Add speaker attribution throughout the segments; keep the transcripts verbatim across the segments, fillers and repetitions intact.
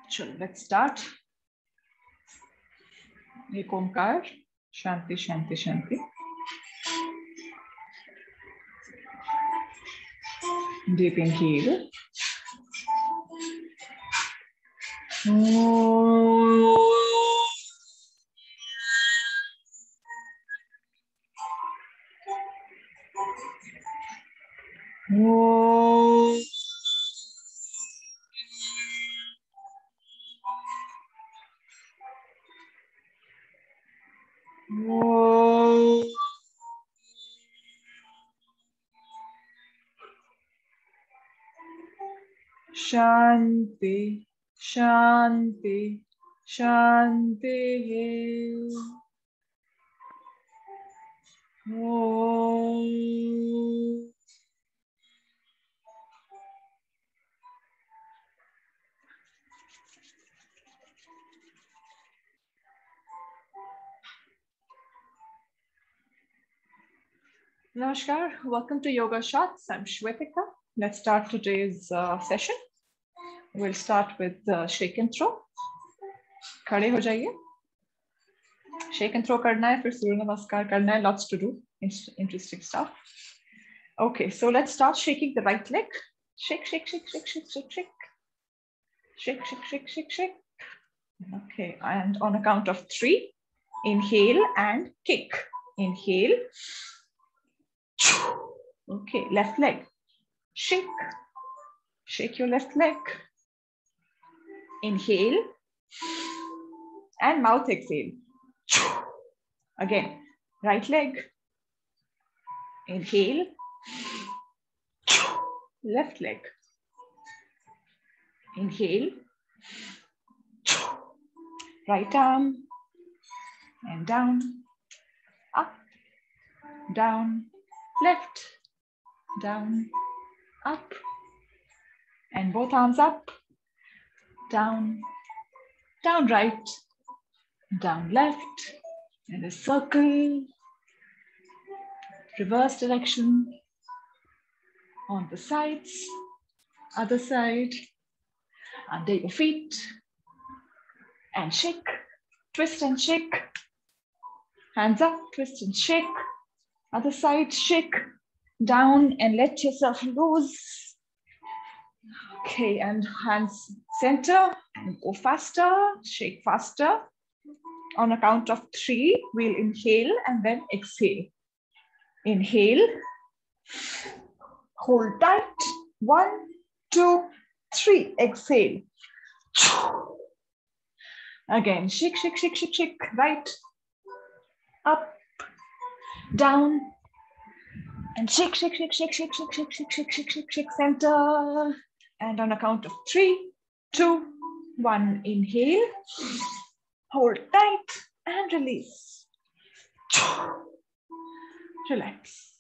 Speaker 1: Chalo, let's start. Ek omkar, shanti, shanti, shanti. Deep inhale. Shanti, shanti, shanti. Om. Namaskar, welcome to Yoga Shots. I'm Shvetika. Let's start today's uh, session. We'll start with uh, shake and throw. खड़े हो जाइए. Shake and throw करना है, फिर सूर्य नमस्कार करना है. Lots to do. Interesting stuff. Okay, so let's start shaking the right leg. Shake, shake, shake, shake, shake, shake, shake. Shake, shake, shake, shake, shake. Okay, and on a count of three, inhale and kick. Inhale. Okay, left leg. Shake. Shake your left leg. Inhale. And mouth exhale. Again, right leg. Inhale. Left leg. Inhale. Right arm. And down. Up. Down. Left. Down. Up. And both arms up. Down. Down right. Down left. And a circle. Reverse direction. On the sides. Other side. Under your feet. And shake. Twist and shake. Hands up. Twist and shake. Other side. Shake. Down and let yourself loose. Okay, and hands center and go faster. Shake faster. On a count of three, we'll inhale and then exhale. Inhale. Hold tight. One, two, three. Exhale. Again, shake, shake, shake, shake, shake. Right. Up. Down. And shake, shake, shake, shake, shake, shake, shake, shake, shake, shake, shake, shake, center. And on a count of three, two, one, inhale. Hold tight and release. Relax.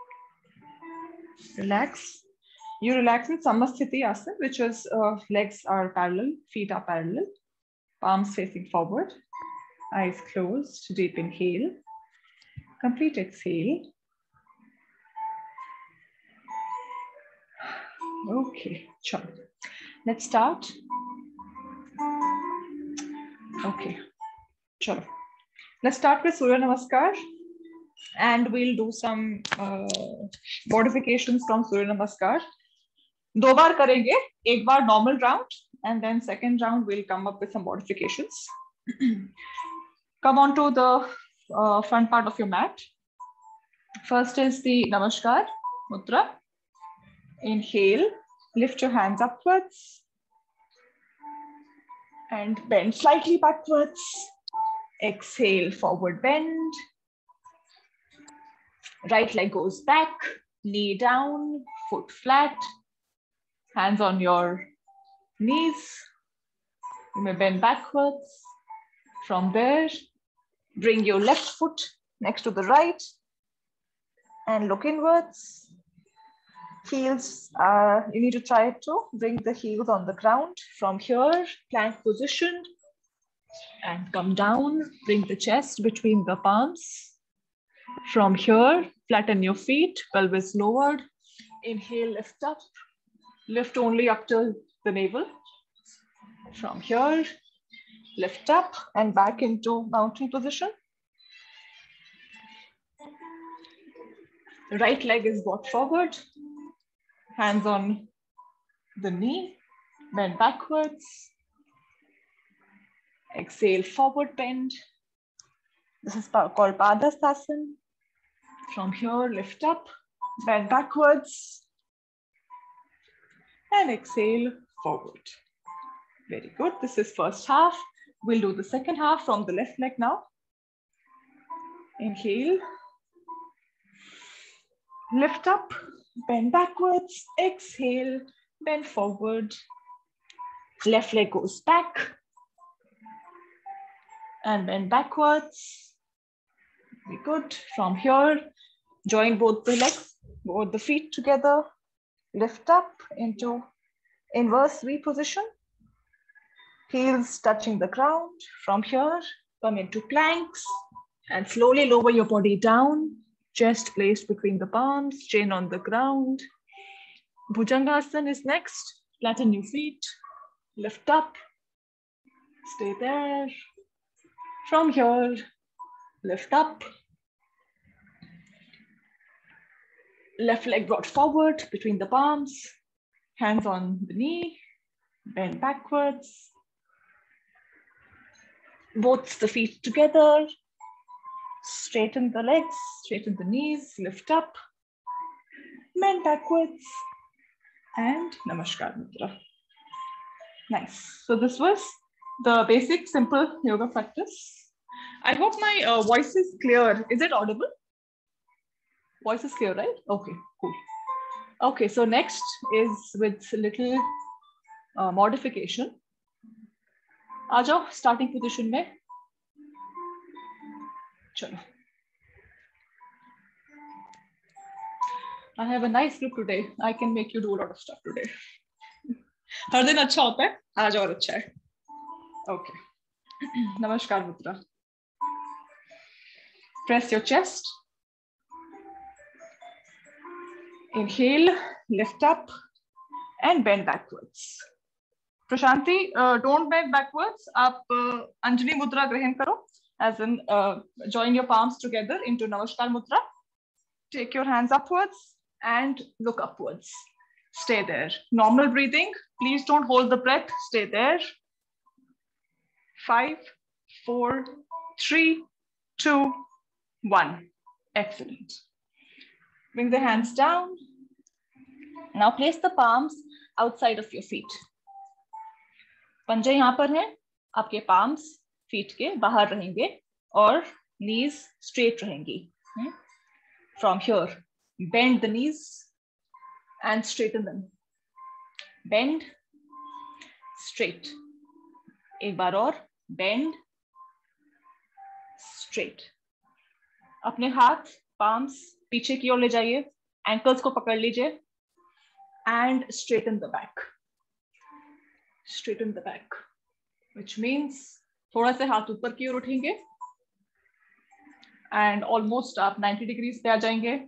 Speaker 1: Relax. You relax in Samasthiti Asana, which is uh, legs are parallel, feet are parallel, palms facing forward, eyes closed, deep inhale, complete exhale. Okay, sure. Let's start. Okay, sure. Let's start with Surya Namaskar, and we'll do some uh, modifications from Surya Namaskar. दो बार करेंगे, एक बार normal round, and then second round we'll come up with some modifications. Come on to the uh, front part of your mat. First is the Namaskar Mudra. Inhale, lift your hands upwards and bend slightly backwards. Exhale, forward bend. Right leg goes back, knee down, foot flat, hands on your knees. You may bend backwards. From there, bring your left foot next to the right and look inwards. Heels, uh, you need to try to bring the heels on the ground. From here, plank position and come down. Bring the chest between the palms. From here, flatten your feet, pelvis lowered. Inhale, lift up. Lift only up to the navel. From here, lift up and back into mountain position. Right leg is brought forward, hands on the knee, bend backwards. Exhale, forward bend. This is called Padastasana. From here, lift up, bend backwards, and exhale, forward. Very good. This is first half. We'll do the second half from the left leg now. Inhale, lift up, bend backwards, exhale, bend forward. Left leg goes back and bend backwards. Very good. From here, join both the legs, both the feet together. Lift up into inverse V position. Heels touching the ground. From here, come into planks and slowly lower your body down. Chest placed between the palms, chin on the ground. Bhujangasana is next. Flatten your feet. Lift up. Stay there. From here, lift up. Left leg brought forward between the palms. Hands on the knee. Bend backwards. Both the feet together. Straighten the legs, straighten the knees, lift up. Bend backwards. And Namaskar Mudra. Nice. So this was the basic, simple yoga practice. I hope my uh, voice is clear. Is it audible? Voice is clear, right? Okay, cool. Okay, so next is with little uh, modification. आ जाओ starting position में. Chalo. I have a nice group today. I can make you do a lot of stuff today. हर दिन अच्छा होता है, आज और अच्छा है. Okay. Namaskar Mudra. Press your chest. Inhale, lift up and bend backwards. Prashanti, uh, don't bend backwards. Aap uh, Anjali Mudra grahan karo, as in uh, join your palms together into Namaskar Mudra. Take your hands upwards and look upwards. Stay there. Normal breathing. Please don't hold the breath. Stay there. Five, four, three, two, one. Excellent. Bring the hands down. Now place the palms outside of your feet. पंजे यहाँ पर हैं, आपके palms feet के बाहर रहेंगे और knees straight रहेंगी. From here, bend the knees and straighten them. Bend, straight. एक बार और bend, straight. अपने हाथ palms पीछे की ओर ले जाइए, ankles को पकड़ लीजिए and straighten the back. Straighten the back, which means थोड़ा से हाथ ऊपर की ओर उठेंगे and almost आप ninety degrees पे आ जाएंगे.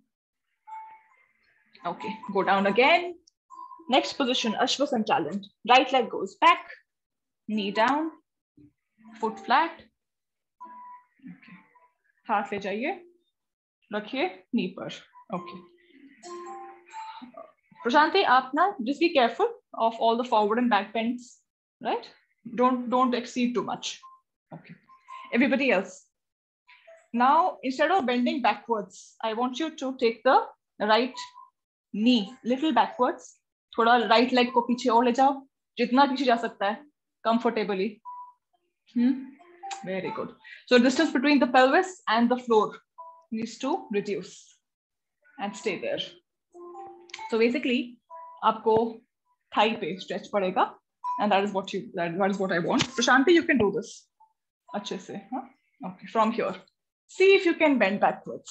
Speaker 1: Okay, go down again. Next position, Ashwa Sanchalan. Right leg goes back, knee down, foot flat. Okay, हाथ ले जाइए, रखिए knee पर. Okay. Prashanti, आप ना just be careful of all the forward and back bends, right? Don't don't exceed too much. Okay. Everybody else. Now, instead of bending backwards, I want you to take the right knee little backwards. थोड़ा right leg को पीछे और ले जाओ, जितना पीछे जा सकता है, comfortably. Hmm? Very good. So distance between the pelvis and the floor needs to reduce and stay there. So basically, आपको thigh पे stretch पड़ेगा, and that is what you that, that is what I want. Prashanti, you can do this. अच्छे से, huh? Okay, from here. See if you can bend backwards.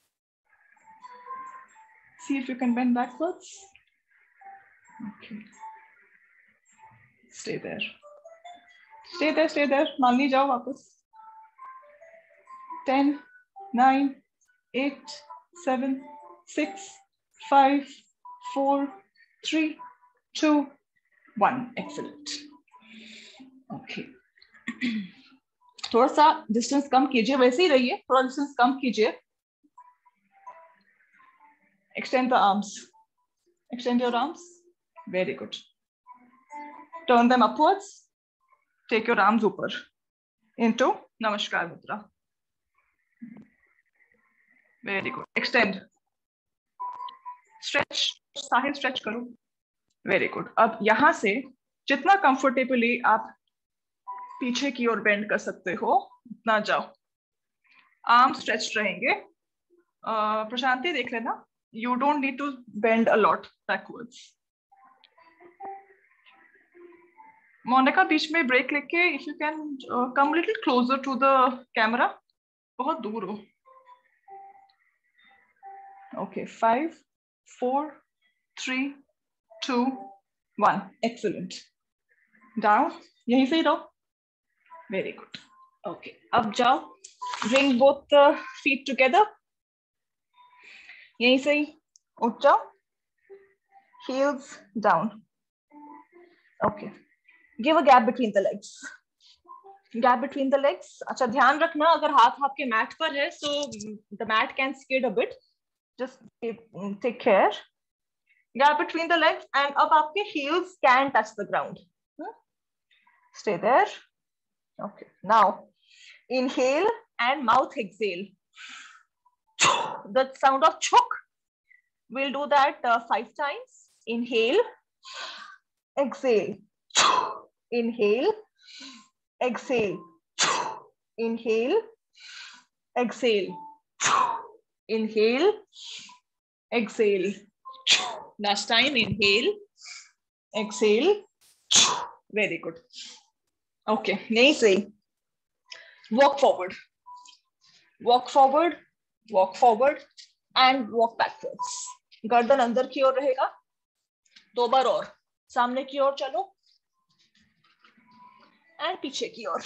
Speaker 1: See if you can bend backwards. Okay. Stay there. Stay there, stay there. मान ली जाओ वापस. ten, nine, eight, seven, six, five, four, three, two, one. Excellent. Okay, थोड़ा सा distance कम कीजिए, वैसे ही रहिए, थोड़ा distance कम कीजिए. Extend the arms. Extend your arms. Very good. Turn them upwards. Take your arms upper into Namaskar Mudra. Very good. Extend. Stretch. Sahil stretch करो. Very good. अब यहाँ से जितना comfortably आप पीछे की ओर बेंड कर सकते हो उतना जाओ. आर्म स्ट्रेच रहेंगे. uh, प्रशांति देख लेना. You don't need to bend a lot backwards. Monica, बीच में break लेके, if you can uh, come a little closer to the camera. बहुत दूर हो. Okay, five, four, three, two, one. Excellent. Down. यहीं से ही रहो. Very good. Okay, अब जाओ. Bring both the feet together. यहीं से ही उठ जाओ. Heels down. Okay. Give a gap between the legs. Gap between the legs. अच्छा, ध्यान रखना अगर हाथ आपके मैट पर है, so the mat can skid a bit. Just take care. Gap between the legs, and अब आपके heels can touch the ground. Stay there. Okay. Now inhale and mouth exhale. The sound of choke. We'll do that uh, five times. Inhale, exhale, inhale, exhale, inhale, exhale, inhale, exhale. Last time, inhale, exhale. Very good. Okay, nahi sahi. Walk forward. Walk forward, walk forward, and walk backwards. गर्दन अंदर की ओर रहेगा. दो बार और सामने की ओर चलो and पीछे की ओर.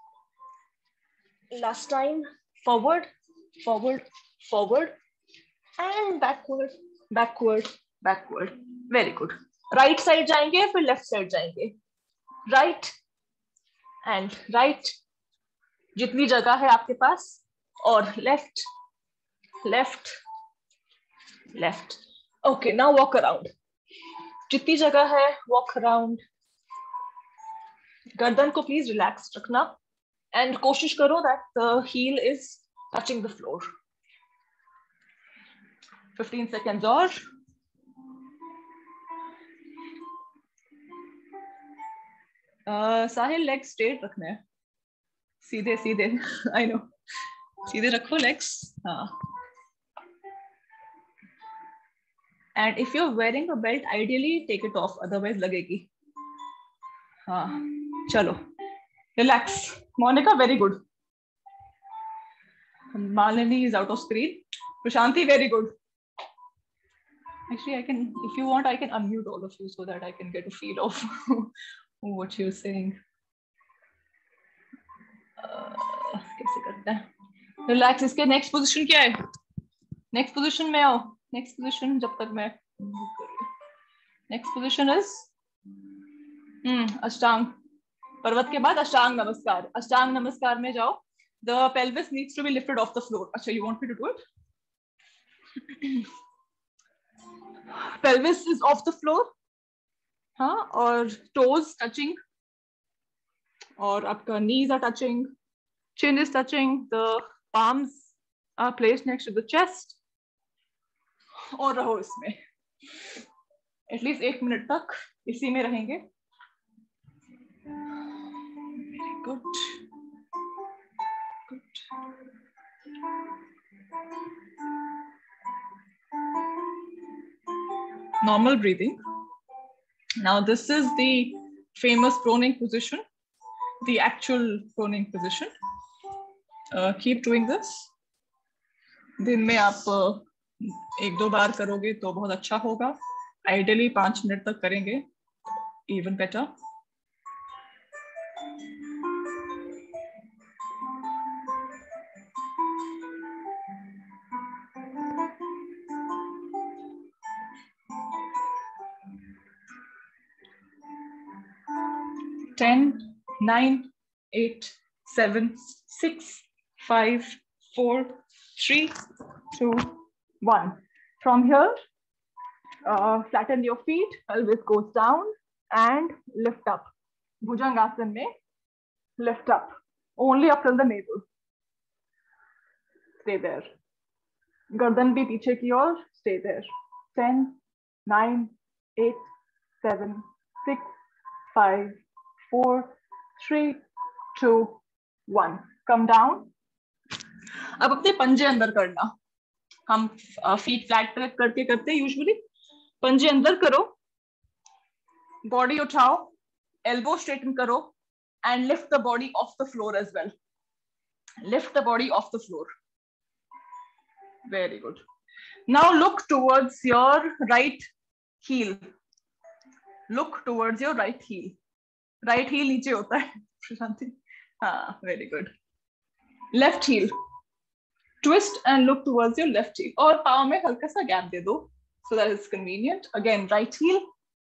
Speaker 1: Last time, forward, forward, forward, and backward, backward, backward. Very good. Right side जाएंगे, फिर left side जाएंगे. Right and right. जितनी जगह है आपके पास, और left, left, left. Okay, now walk around. जितनी जगह है, walk around. गर्दन को please relax रखना, and कोशिश करो that the heel is touching the floor. fifteen seconds और. uh, साहिल legs straight रखने हैं. सीधे सीधे. I know. सीधे रखो legs. हाँ. And if you're wearing a belt, ideally take it off, otherwise लगेगी. हाँ, चलो. Relax. Monica, very good. Malini is out of screen. Prashanti, very good. Actually, I can, if you want, I can unmute all of you so that I can get a feel of what you're saying. Uh, कैसे करते हैं? Relax. इसके next position क्या है? Next position में आओ. Next position जब तक मैं next position is hmm, अष्टांग. पर्वत के बाद अष्टांग नमस्कार. अष्टांग नमस्कार में जाओ. The pelvis needs to be lifted off the floor. अच्छा, you want me to do it? Pelvis is off the floor. हाँ, और toes touching. और आपका knees are touching. Chin is touching. The palms are placed next to the chest. और रहो इसमें. At least एक minute तक इसी में रहेंगे. Very good. Good. Normal breathing. Now this is the famous proning position, the actual proning position. Uh, keep doing this. दिन में आप uh, एक दो बार करोगे तो बहुत अच्छा होगा. Ideally पांच मिनट तक करेंगे, even better. ten, nine, eight, seven, six, five, four, three, two, one. From here, uh, flatten your feet, pelvis goes down and lift up. Bhujangasana mein lift up, only up till the navel. Stay there. Gardan bhi piche ki or, stay there. ten, nine, eight, seven, six, five, four, three, two, one. Come down. अब अपने पंजे अंदर करना. हम feet flat पे करके करते हैं यूजुअली. पंजे अंदर करो, बॉडी उठाओ, एल्बो स्ट्रेटन करो, and lift the body off the floor as well. Lift the body off the floor. Very good. Now look towards your right heel. Look towards your right heel. Right heel नीचे होता है, Prashanti. Ah, very good. Left heel. Twist and look towards your left heel. और पाँव में हल्का सा gap दे दो, so that it's convenient. Again, right heel.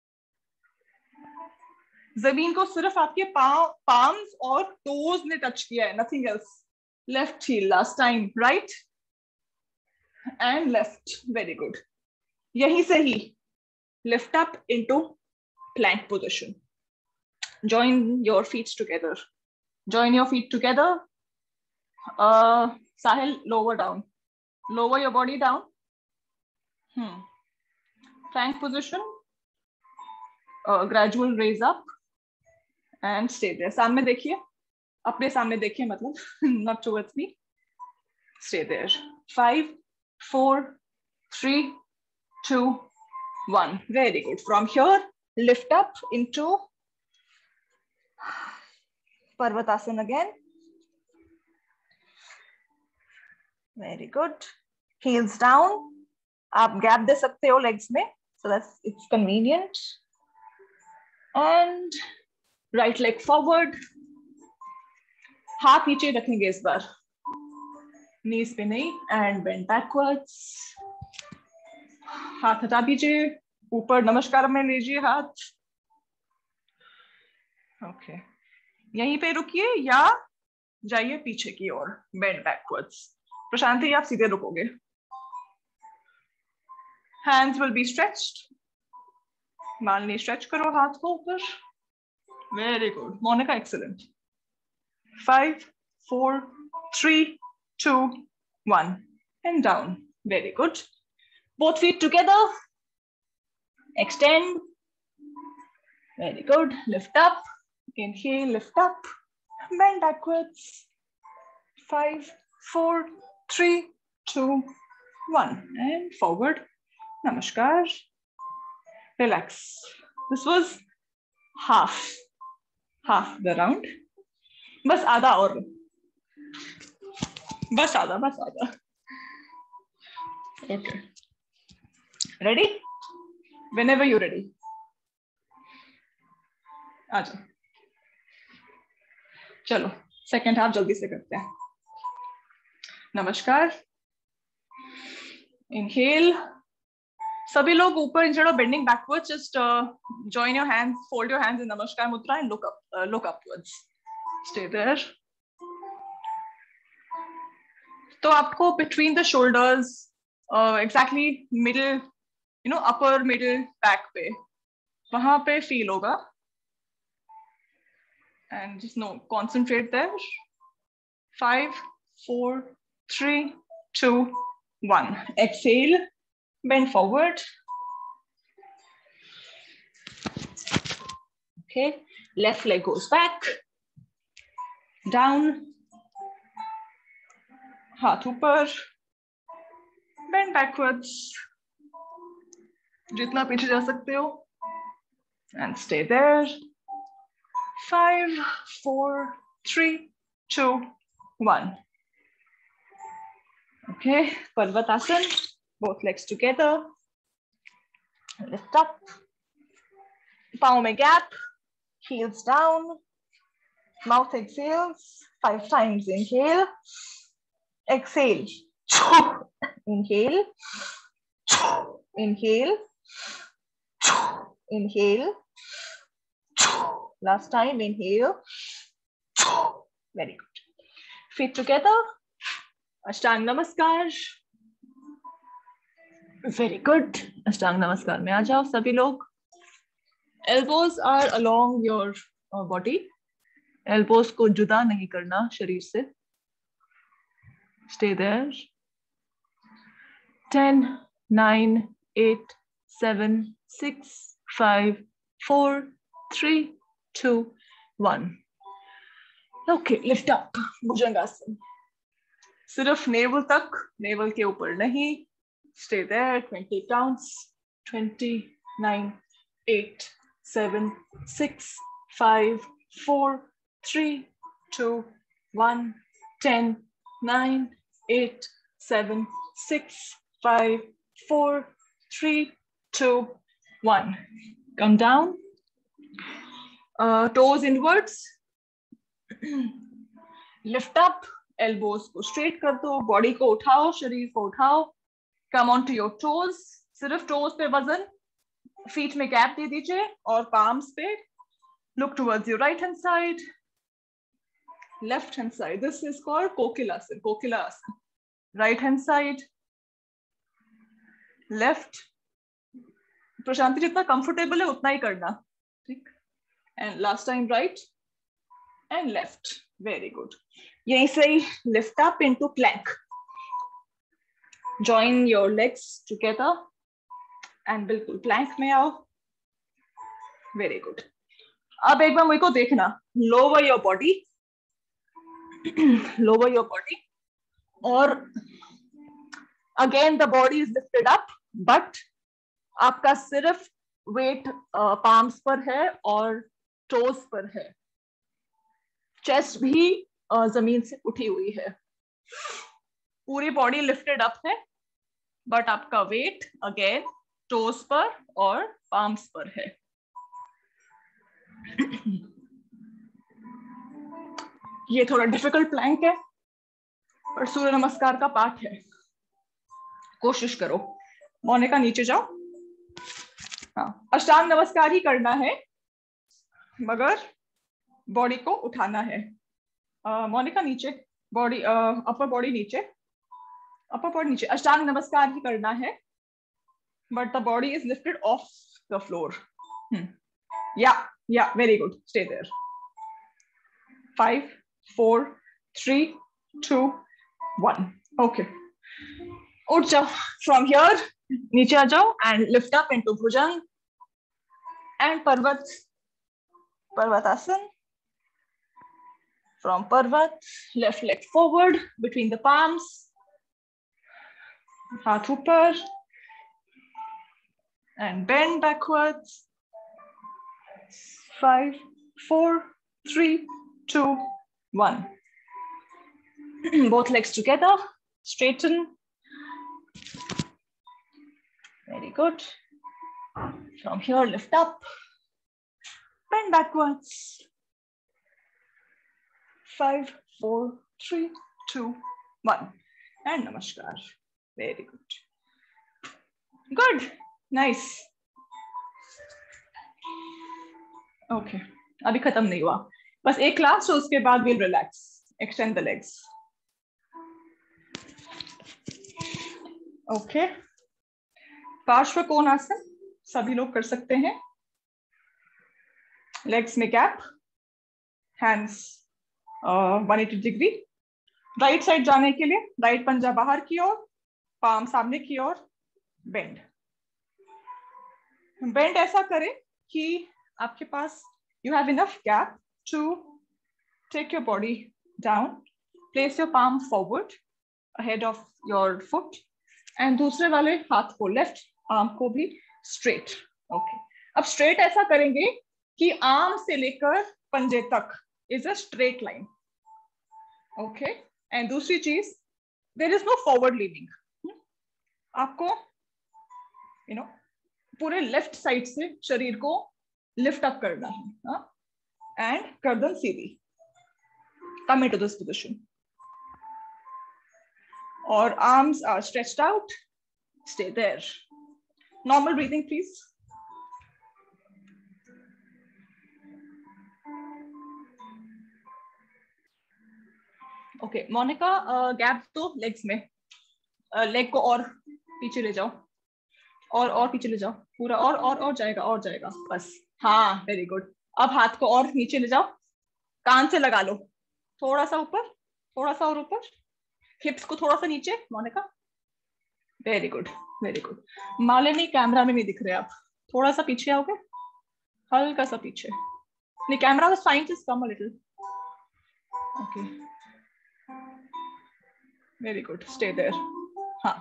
Speaker 1: जमीन को सिर्फ आपके पाँव, palms और toes ने touch किया है, nothing else. Left heel last time, right and left. Very good. यहीं से ही lift up into plank position. Join your feet together. Join your feet together. Uh, Sahil, lower down. Lower your body down. Hmm. Plank position. Uh, gradual raise up and stay there. सामने देखिए. अपने सामने देखिए मतलब. Not towards me. Stay there. Five, four, three, two, one. Very good. From here, lift up into Parvatasana again. Very good. Heels down. आप gap दे सकते हो legs में, so that's it's convenient. And right leg forward. हाथ नीचे रखेंगे इस बार. Knees पे नहीं and bend backwards. हाथ हटा दीजिए. ऊपर नमस्कार में लीजिए हाथ. Okay. यहीं पे रुकिए या जाइए पीछे की ओर. Bend backwards. प्रशांति आप सीधे रुकोगे. Hands will be stretched. Malini stretch करो हाथ को ऊपर. Very good. Monica, excellent. Five, four, three, two, one, and down. Very good. Both feet together. Extend. Very good. Lift up. Inhale, lift up. Bend backwards. Five, four, three, two, one, and forward. Namaskar. Relax. This was half. Half the round. बस आधा और. बस आधा, बस आधा. Okay. Ready? Whenever you're ready. आ जाओ. चलो second half जल्दी से करते हैं. नमस्कार. Inhale. सभी लोग ऊपर, instead of bending backwards, just uh, join your hands, fold your hands in Namaskar Mudra and look up, uh, look upwards. Stay there. तो आपको between the shoulders, uh, exactly middle, you know, upper middle back पे, वहाँ पे feel होगा. And just no, concentrate there. Five, four, three, two, one. Exhale. Bend forward. Okay, left leg goes back. Down. Haath upar. Bend backwards. Jitna piche ja sakte ho. And stay there. Five, four, three, two, one. Okay, Parvatasana. Both legs together. Lift up. Palm mein gap. Heels down. Mouth exhales. Five times. Inhale. Exhale. Inhale. Inhale. Inhale. Last time. Inhale. Very good. Feet together. Ashtang Namaskar. Very good. Ashtang Namaskar में आ जाओ सभी लोग. Elbows are along your uh, body. Elbows को जुदा नहीं करना शरीर से. Stay there. ten, nine, eight, seven, six, five, four, three, two, one. Okay, lift up. Bhujangasana. सिर्फ navel तक, navel के ऊपर नहीं. Stay there. twenty counts. twenty, nine, eight, seven, six, five, four, three, two, one. ten, nine, eight, seven, six, five, four, three, two, one. Come down. Uh, toes inwards. Lift up. Elbows को straight कर दो. Body को उठाओ. शरीर को उठाओ. Come on to your toes. सिर्फ toes पे वजन. Feet में gap दे दीजिए और palms पे. Look towards your right hand side. Left hand side. This is called Kokilasana. Kokilasana. Right hand side. Left. Prashanti जितना comfortable है उतना ही करना. ठीक. And last time right. And left. Very good. यहीं से ही lift up into plank. Join your legs together. And बिल्कुल plank में आओ. Very good. अब एक बार मुझे को देखना. Lower your body. Lower your body. और again the body is lifted up, but आपका सिर्फ weight uh, palms पर है और toes पर है. Chest भी uh, जमीन से उठी हुई है. पूरी body lifted up है, but आपका weight again toes पर और palms पर है. ये थोड़ा डिफिकल्ट प्लैंक है पर सूर्य नमस्कार का पार्ट है. कोशिश करो. मोनिका नीचे जाओ. हाँ, अष्टांग नमस्कार ही करना है मगर बॉडी को उठाना है. मोनिका नीचे. बॉडी अपर बॉडी नीचे. अपर बॉडी नीचे. अष्टांग नमस्कार ही करना है but the body is lifted off the floor. Yeah yeah very good. Stay there. Five, four, three, two, one. Okay. उठ जाओ. From here, नीचे आ जाओ and lift up into Bhujang and Parvat. Parvatasana. From Parvat, left leg forward between the palms. Haath upar and bend backwards. Five, four, three, two, one. Both legs together. Straighten. Very good. From here, lift up. Bend backwards. Five, four, three, two, one. And namaskar. Very good. Good. Nice. Okay. अभी खत्म नहीं हुआ. बस एक class. उसके बाद we'll relax. Extend the legs. Okay. पार्श्व कोणासन सभी लोग कर सकते हैं. Legs में gap. Hands uh, one eighty degree. Right side जाने के लिए right पंजा बाहर की ओर, palm सामने की ओर. Bend. Bend ऐसा करें कि आपके पास you have enough gap to take your body down. Place your palm forward ahead of your foot and दूसरे वाले हाथ को left arm को भी straight. Okay. अब straight ऐसा करेंगे कि arm से लेकर पंजे तक is a straight line. Okay. And दूसरी चीज, there is no forward leaning. आपको you know पूरे left side से शरीर को lift up करना है. हाँ? And गर्दन सीधी. Come into this position. Or arms are stretched out. Stay there. Normal breathing, please. Okay Monica, gap दो लेग्स में, लेग को और पीछे ले जाओ, और और पीछे ले जाओ पूरा, और और और जाएगा, और जाएगा बस। हाँ वेरी गुड। अब हाथ को और नीचे ले जाओ, कान से लगा लो, थोड़ा सा ऊपर, थोड़ा सा और ऊपर, हिप्स को थोड़ा सा नीचे Monica. Very good very good. Malini camera में नहीं दिख रहे आप, थोड़ा सा पीछे आओगे, हल्का सा पीछे। नहीं camera was fine, just come a little. Okay very good, stay there. हाँ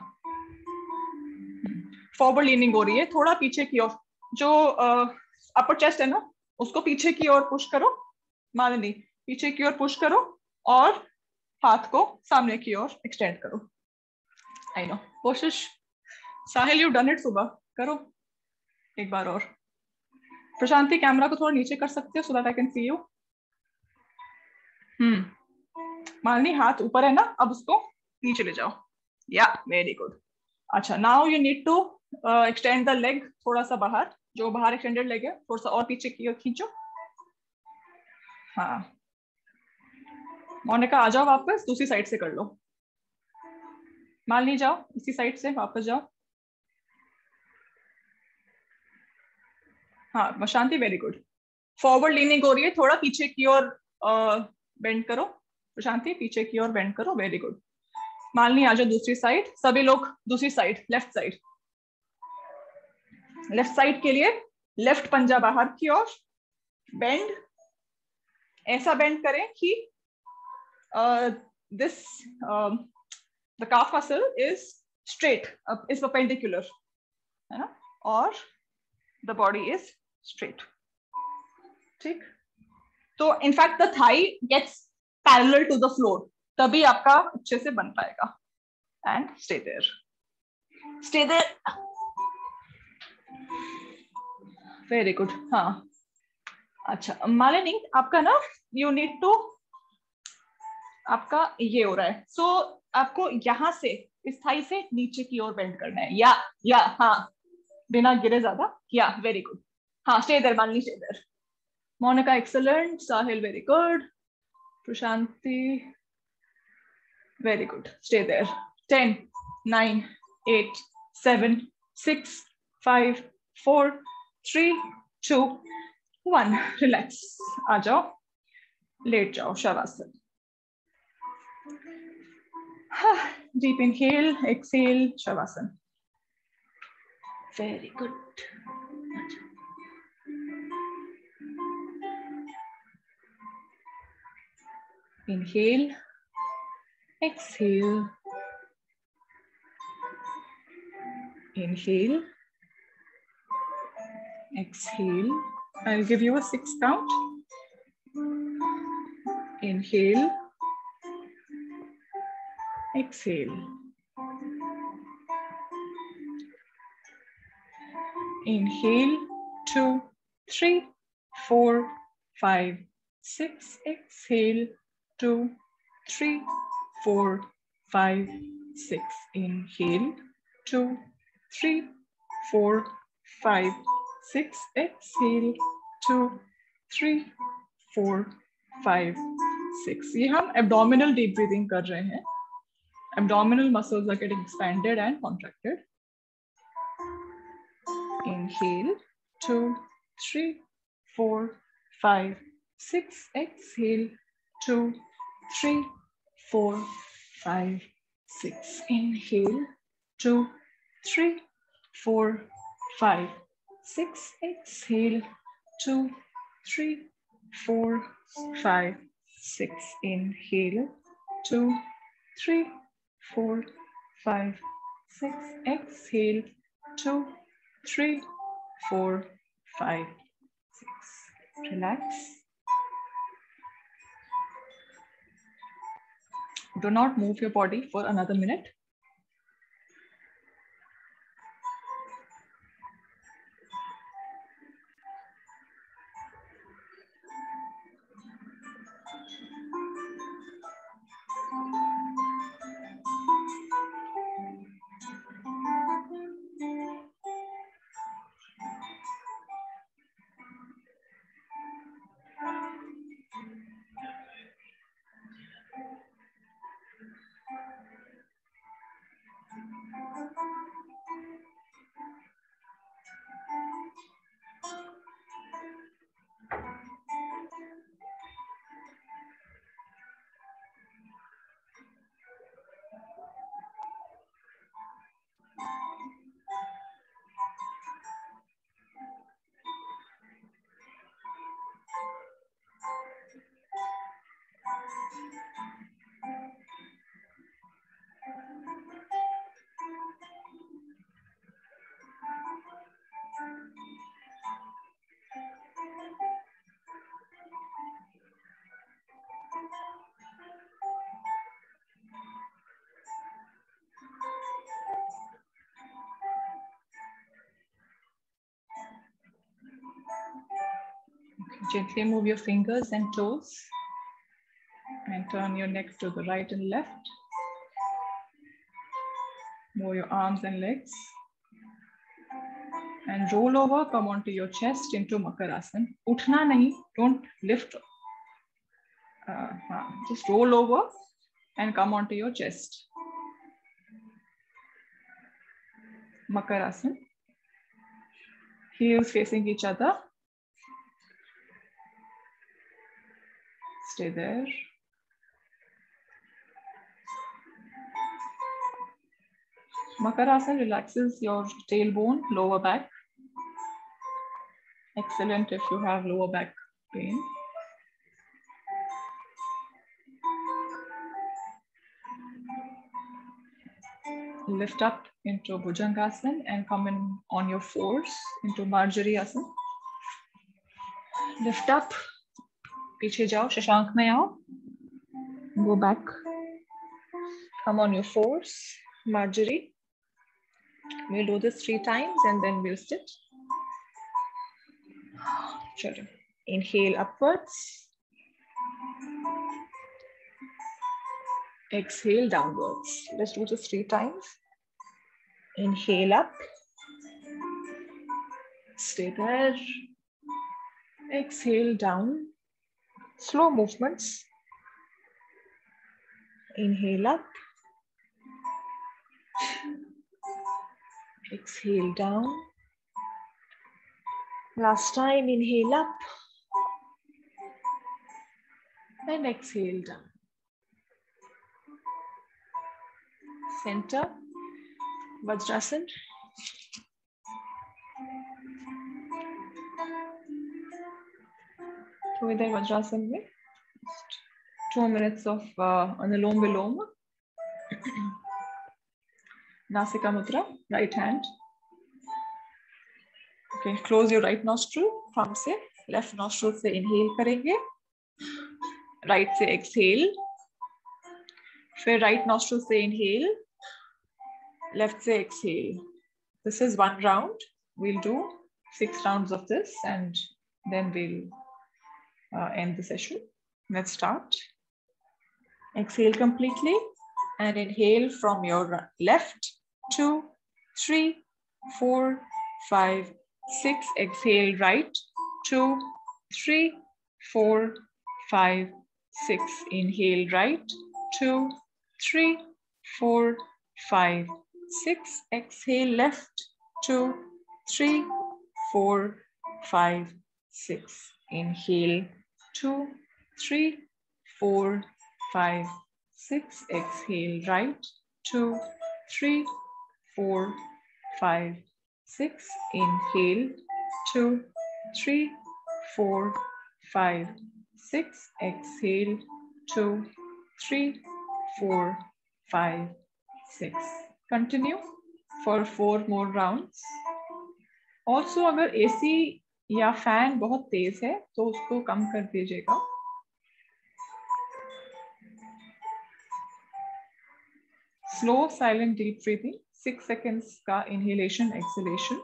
Speaker 1: फॉरवर्ड लीनिंग हो रही है, थोड़ा पीछे की ओर, जो अपर uh, चेस्ट है ना उसको पीछे की ओर पुश करो मालिनी, पीछे की ओर पुश करो, और हाथ को सामने की ओर एक्सटेंड करो। आई नो कोशिश, साहिल यू डन इट, सुबह करो एक बार और। प्रशांति कैमरा को थोड़ा नीचे कर सकते हो so that I can see you. Hmm Malini हाथ ऊपर है ना, अब उसको नीचे ले जाओ, या वेरी गुड। अच्छा now you need to extend the leg, थोड़ा सा बाहर, जो बाहर एक्सटेंडेड लेग है थोड़ा सा और पीछे की ओर खींचो। हाँ मोनिका आ जाओ वापस, दूसरी साइड से कर लो। मालिनी जाओ इसी साइड से वापस जाओ। हाँ Prashanti very good. Forward leaning हो रही है, थोड़ा पीछे की ओर बेंड करो प्रशांति, पीछे की ओर बेंड करो, वेरी गुड। मालिनी आ जाओ दूसरी साइड, सभी लोग दूसरी side, left side. Left side के लिए लेफ्ट पंजा बाहर की ओर, बेंड, ऐसा बेंड करें कि this the calf muscle is straight, is perpendicular, है ना, और द बॉडी इज स्ट्रेट। ठीक, तो in fact the thigh gets parallel to the floor, तभी आपका अच्छे से बन पाएगा। And stay there, stay there, very good. हाँ अच्छा मालिनी आपका ना, यू नीड टू, आपका ये हो रहा है, सो so, आपको यहां से इस थाई से नीचे की ओर बेंड करना है, या या हाँ बिना गिरे ज्यादा, या वेरी गुड। हाँ stay there Malini, stay there. Monica excellent, Sahil very good, Prashanti very good, stay there. Ten nine eight seven six five four three two one, relax, आ जाओ, लेट जाओ, shavasana. Deep inhale, exhale, shavasana. Very good. Inhale, exhale, inhale, exhale. I'll give you a six count. Inhale, exhale. Inhale, two, three, four, five, six. Exhale, two, three, four, five, six. Inhale, two, three, four, five, six. Exhale, two, three, four, five, six. ये हम abdominal deep breathing कर रहे हैं. Abdominal muscles are getting expanded and contracted. Inhale, two, three, four, five, six. Exhale, two, three, four, five, six. Inhale, two, three, four, five, six. Exhale, two, three, four, five, six. Inhale, two, three, four, five, six. Exhale, two, three, four, five, six. Relax. Do not move your body for another minute. Gently move your fingers and toes and turn your neck to the right and left. Move your arms and legs. And roll over, come onto your chest into Makarasana. Uthna nahi, don't lift. Uh, just roll over and come onto your chest. Makarasana. Heels facing each other. Stay there. Makarasana relaxes your tailbone, lower back. Excellent if you have lower back pain. Lift up into Bhujangasana and come in on your fours into Marjari Asana. Lift up, piche jao, Shashank mein aao. Go back. Come on your fours, Marjari. We'll do this three times and then we'll sit. Inhale upwards. Exhale downwards. Let's do this three times. Inhale up. Stay there. Exhale down. Slow movements. Inhale up. Exhale down. Last time, inhale up. And exhale down. Center, Vajrasana. So in the Vajrasana, mein, two minutes of uh, Anulom Viloma. Nasika Mudra, right hand. Okay, close your right nostril. From se, left nostril se inhale karenge. Right se exhale. फिर right nostril se inhale. Left se exhale. This is one round. We'll do six rounds of this and then we'll uh, end the session. Let's start. Exhale completely and inhale from your left. Two, three, four, five, six. Exhale right. Two, three, four, five, six. Inhale right. Two, three, four, five, six. Exhale left. Two, three, four, five, six. Inhale. Two, three, four, five, six. Exhale right. Two, three, four, five, six. Inhale. Two, three, four, five, six. Exhale. Two, three, four, five, six. Continue for four more rounds. Also, अगर A C या fan बहुत तेज है, तो उसको कम कर दीजिएगा. Slow, silent, deep breathing. Six seconds का inhalation, exhalation.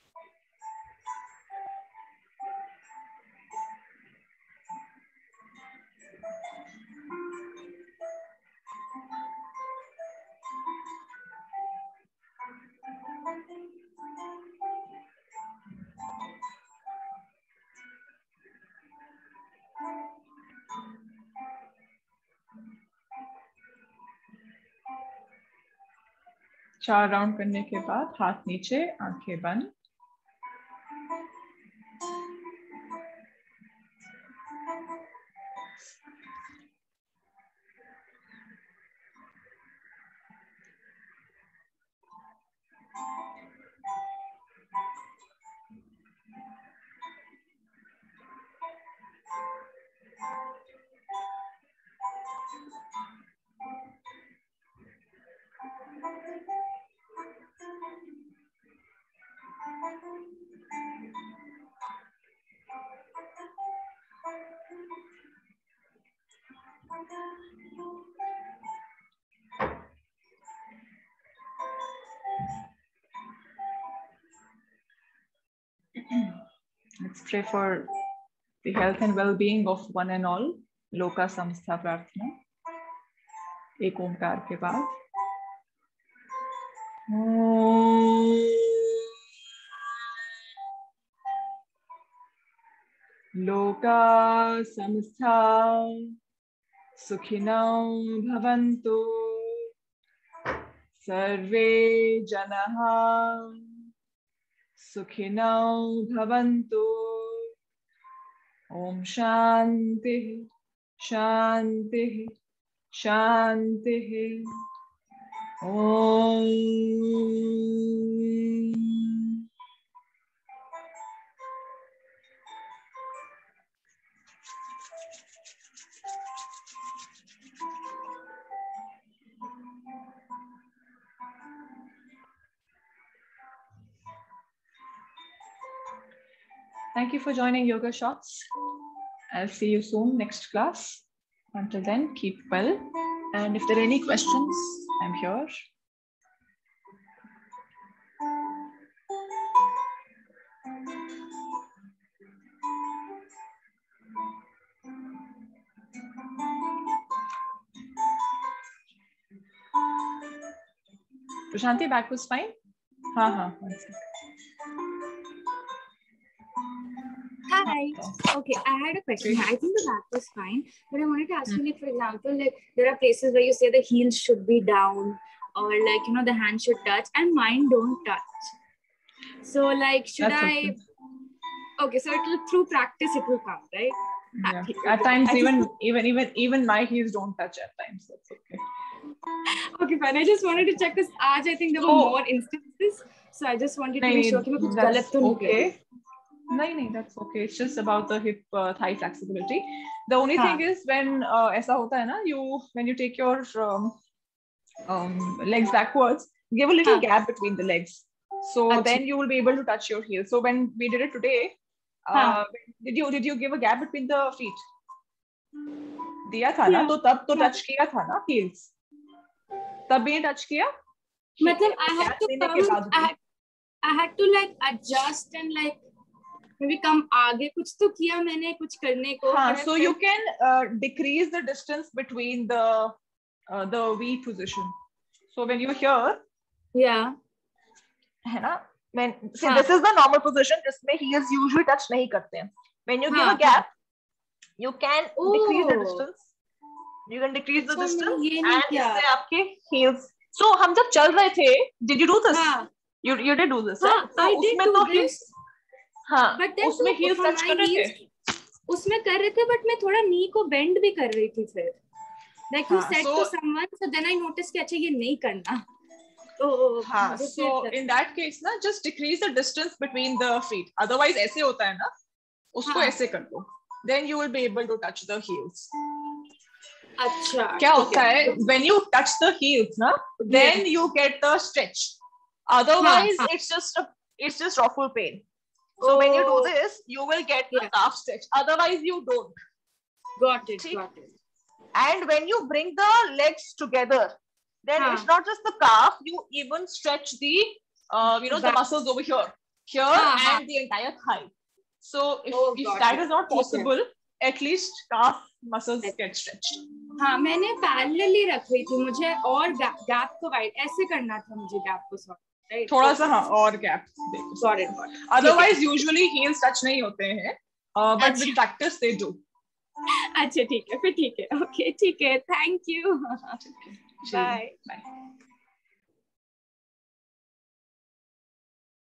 Speaker 1: चार राउंड करने के बाद हाथ नीचे, आंखें बंद. Let's pray for the health and well-being of one and all. लोका समस्ता प्रार्थना. एक ओमकार के बाद. लोका समस्ता सुखिनो भवन्तु. सर्वे जनाः सुखिनो भवन्तु. ओम शांति शांति शांति. ओम. Thank you for joining Yoga Shots. I'll see you soon next class. Until then, keep well. And if there are any questions, I'm here. Prashanti, back was fine? Ha ha. One second.
Speaker 2: Hi. Okay, I had a question. I think the back was fine, but I wanted to ask you, like, for example, like there are places where you say the heels should be down, or like, you know, the hand should touch, and mine don't touch. So, like, should
Speaker 1: That's
Speaker 2: I?
Speaker 1: okay.
Speaker 2: Okay, so it'll through practice it will come, right?
Speaker 1: Yeah. At times,
Speaker 2: I
Speaker 1: even
Speaker 2: just...
Speaker 1: even even even my heels don't touch at times. That's okay.
Speaker 2: Okay, fine. I just wanted to check this. Aaj, I think there
Speaker 1: so,
Speaker 2: were more instances, so I just wanted to be sure that kuch galat to nahi
Speaker 1: okay. No, no, that's okay. It's just about the hip uh, thigh flexibility. The only
Speaker 2: Haan.
Speaker 1: thing is when uh, ऐसा होता है ना, you when you take your um, um, legs backwards, give a little
Speaker 2: Haan.
Speaker 1: gap between the legs. So
Speaker 2: Achha.
Speaker 1: then you will be able to touch your heels. So when we did it today, uh, did you did you give a gap between the feet? दिया था ना, तो तब तो touch किया था ना heels. तब भी touch किया.
Speaker 2: मतलब I had to come. I had, I had to like adjust and like. Maybe come आगे कुछ तो किया मैंने कुछ करने को.
Speaker 1: हाँ, so you can uh, decrease the distance between the uh, the V position. So when you're here,
Speaker 2: yeah,
Speaker 1: है ना? When see हाँ. This is the normal position जिसमें heels usually touch नहीं करते हैं. When you give हाँ, a gap, हाँ. you can oh. decrease the distance. You can decrease the distance and इससे आपके heels. So हम जब चल रहे थे, did you do this? हाँ. You you did do this.
Speaker 2: हाँ,
Speaker 1: right? So
Speaker 2: I did
Speaker 1: उसमें
Speaker 2: do
Speaker 1: तो
Speaker 2: this.
Speaker 1: heels हाँ, उसमें heels touch कर रहे थे.
Speaker 2: उसमें कर रहे थे, but मैं थोड़ा knee को bend भी कर रही थी फिर. Like you said
Speaker 1: so,
Speaker 2: to someone, so then I noticed कि अच्छा ये नहीं करना. तो
Speaker 1: हाँ, so in that case ना, just decrease the distance between the feet. Otherwise ऐसे होता है ना, उसको हाँ. ऐसे कर दो. Then you will be able to touch the heels.
Speaker 2: अच्छा.
Speaker 1: क्या होता है? When you touch the heels ना, then yeah. you get the stretch. Otherwise हाँ, हाँ. it's just a, it's just awful pain. So oh. when you do this, you will get yeah. a calf stretch. Otherwise, you don't.
Speaker 2: Got it. Got it.
Speaker 1: And when you bring the legs together, then huh. it's not just the calf. You even stretch the, uh, you know, Back. the muscles over here, here, uh-huh. and the entire thigh. So if, oh, if that it. is not possible, okay. at least calf muscles okay. get stretched.
Speaker 2: हाँ, मैंने parallelly रख रही थी. मुझे और gap को wide ऐसे करना था मुझे gap को sort. Right.
Speaker 1: थोड़ा सा हाँ और गैप देखो. Otherwise usually heels touch नहीं होते हैं, uh, but with practice they do.
Speaker 2: अच्छा ठीक है, फिर ठीक है. Okay, ठीक है. Thank you.
Speaker 1: Bye. Bye.